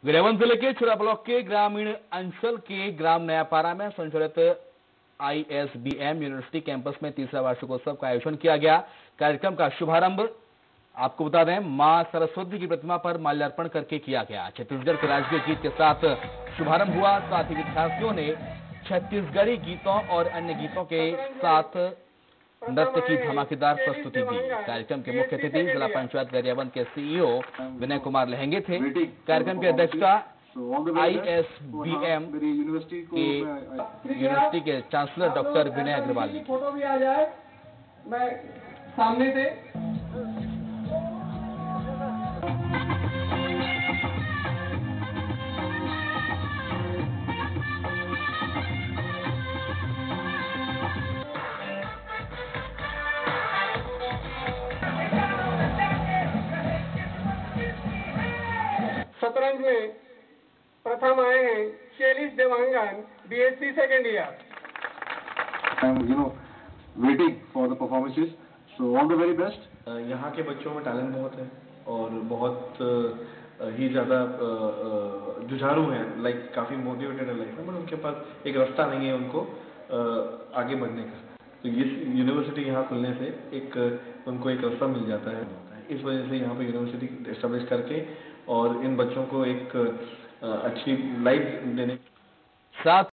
गरियाबंद जिले के छुरा ब्लॉक के ग्रामीण अंचल के ग्राम नयापारा में संचालित ISBM यूनिवर्सिटी कैंपस में तीसरा वार्षिकोत्सव का आयोजन किया गया। कार्यक्रम का शुभारंभ आपको बता दें मां सरस्वती की प्रतिमा पर माल्यार्पण करके किया गया। छत्तीसगढ़ के राष्ट्रीय गीत के साथ शुभारंभ हुआ। साथ ही विद्यार्थियों ने छत्तीसगढ़ी गीतों और अन्य गीतों के साथ नृत्य की धमाकेदार प्रस्तुति दी। कार्यक्रम के मुख्य अतिथि जिला पंचायत गरियाबंद के CEO विनय कुमार लहेंगे थे। कार्यक्रम की अध्यक्षता ISBM के यूनिवर्सिटी के चांसलर डॉक्टर विनय अग्रवाल ने। फोटो भी आ जाए मैं सामने से। शतरंज में प्रथम आए हैं Shailesh Dewangan BSc second year. Waiting for the performances, so all the very best. यहाँ के बच्चों में टैलेंट बहुत है और बहुत ही ज़्यादा जुझारू हैं, लाइक काफ़ी मोटिवेटेड है लाइफ में, बट उनके पास एक रास्ता नहीं है उनको आगे बढ़ने का। तो ये यूनिवर्सिटी यहाँ खुलने से उनको एक रास्ता मिल जाता है। इस वजह से यहाँ पे यूनिवर्सिटी एस्टेब्लिश करके और इन बच्चों को एक अच्छी लाइफ देने। साथ